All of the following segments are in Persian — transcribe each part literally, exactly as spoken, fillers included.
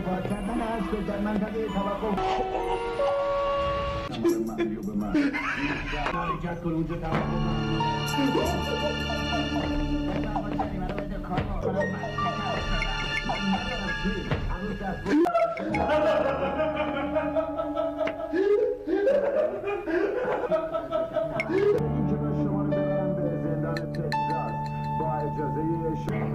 پارک کردن است در منطقه توقف. به من حرکت کن اونجا شما رو ببرم به زندان تگزاس با اجازه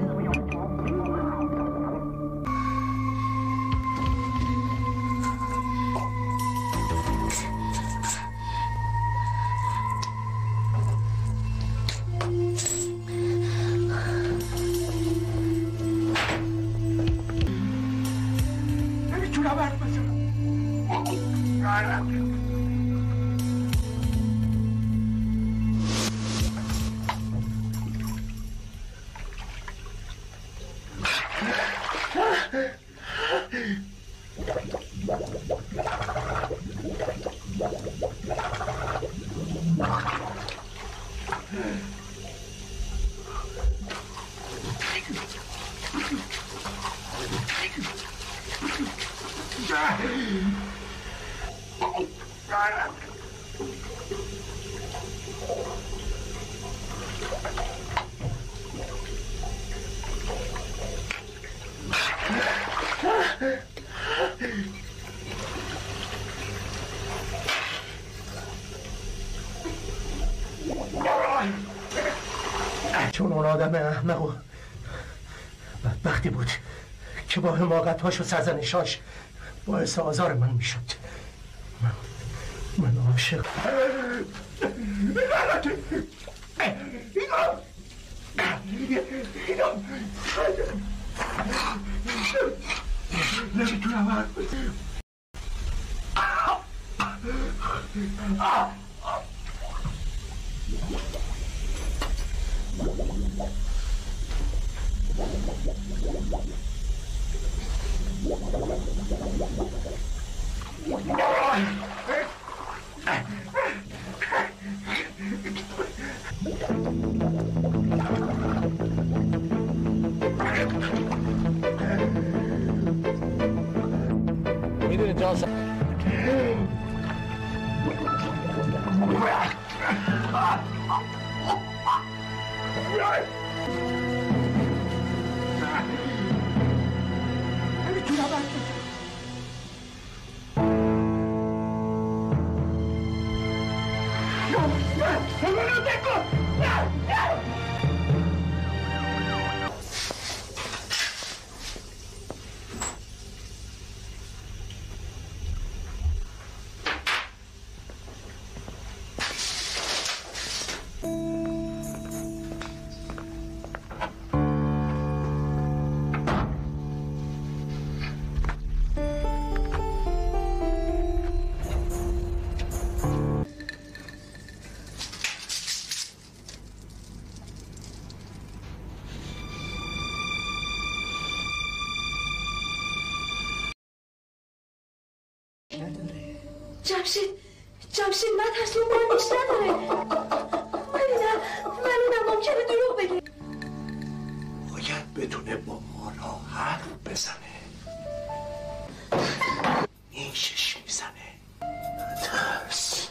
چون اون آدم احمق و بدبختی بود که با حماقت‌هاش و سرزنش‌هاش باعث آزار من میشد. من من عاشق نمیتونم حرف بزنم. میدونی جان جمشید جمشید من ترس اون بار بیشتر داره. ولی نه ولی نه ممکنه دروغ بگه. باید بدونه با مانا حرف بزنه. نیشش میزنه. ترس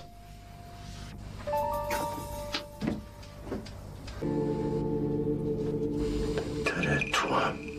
داره تو هم